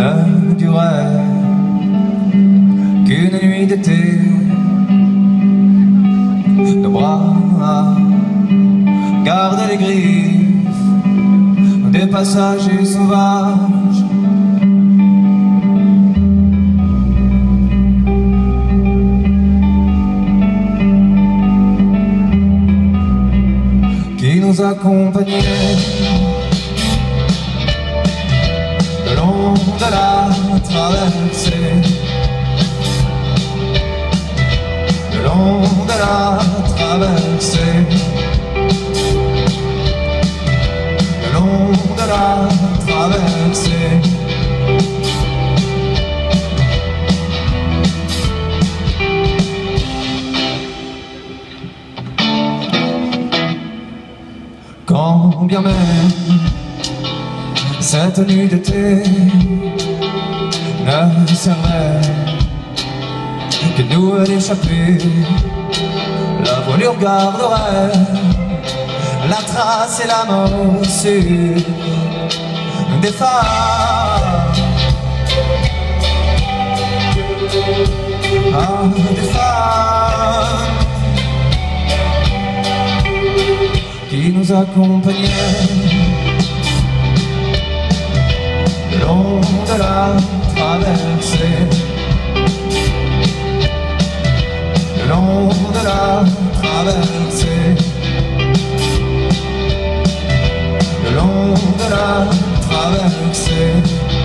ne durait qu'une nuit d'été. Nos bras gardaient les griffes des passagers sauvages. Qui nous accompagnait le long de la traversée, le long de la traversée, le long de la traversée. Quand bien même cette nuit d'été ne servait que nous d'échapper, la voilure garderait la trace et la morsure des phares, des phares qui nous accompagnaient le long de la traversée, le long de la traversée, le long de la traversée.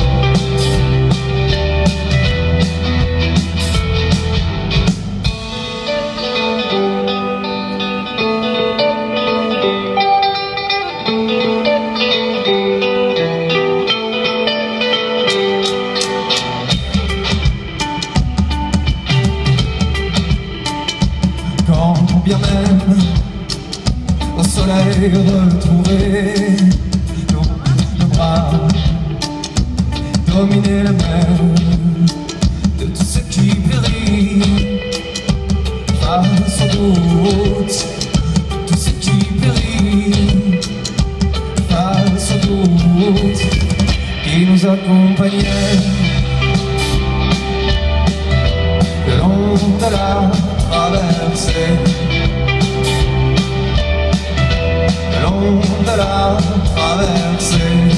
Quand bien même au soleil retrouver nos bras, dominer la mer de tout ce qui périt, face au doute, tout ce qui périt, face au doute qui nous accompagnait le long de la traversée, le long de la traversée.